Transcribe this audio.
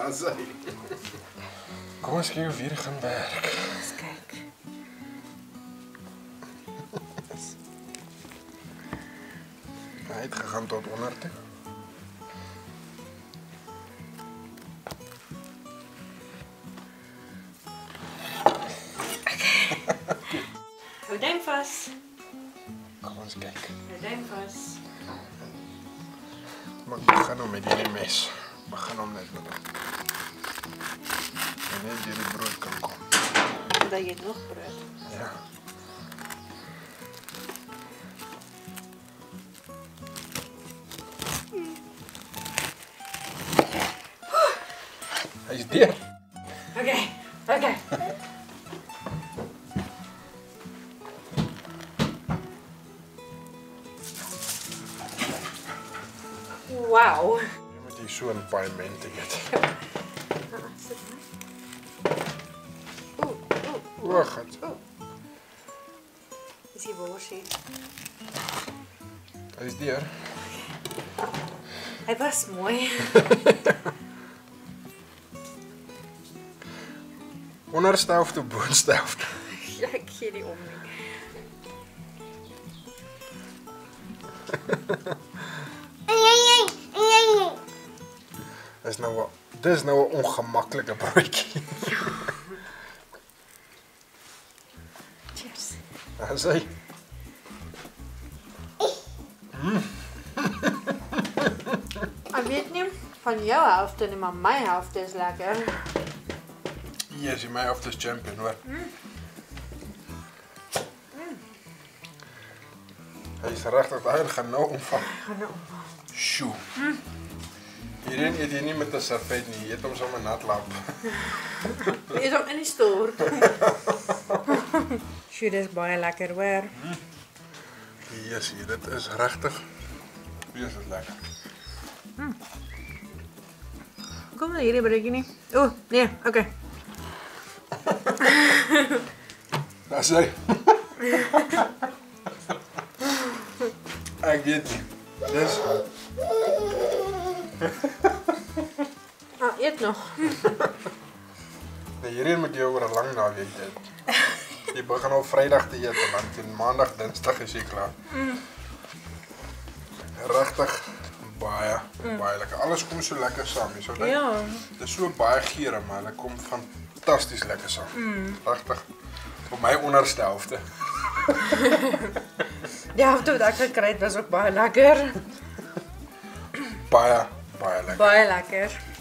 As hy. Kom ons kyk of hier gaan werk. Eens kyk. Hy het gegaan tot onder toe. Hou duim vas. Kom ons kyk. Hou duim vas. Maar ek begin hom met hierdie mes. Begin hom net met dit. En net hierdie brood kan kom. Dat jy nog brood. Ja. Hy is deur. Okay. Wow. Jy moet hier so 'n paaiement eet. Sit my. O, gat. Is die worsie. Hy is deur. Hy was mooi. Onderste helfte, boonste helfte. Ja, ek gee nie om nie. Dis nou 'n ongemaklike broodjie. Cheers. As hy. Ek weet nie van jou helfte nie, maar my helfte is lekker. Yes, my helfte is champion, hoor. Hy is regtig daar gaan nou omvang. Sjoe. Hierin eet jy nie met 'n servet nie, jy eet hom sommer nat lap. Jy is ook in die store. Sjoe, dis baie lekker, hoor. Yes, dit is regtig. Wees dit lekker. Kom maar hierdie broodjie nie. O, nee, okay. Daar sê. Ek weet nie. Dis Eet nog. nee, hierin moet jy oor 'n lang naweek eet. Jy begin al Vrydag te eet en dan teen Maandag, Dinsdag is jy klaar. Regtig baie lekker. Alles kom so lekker saam, jy sou dink. Ja. Dit is so baie geure, maar hulle kom fantasties lekker saam. Regtig. Vir my onderste helfte. Die helfte wat ek gekry het was ook baie lekker. Baie lekker. Baie lekker.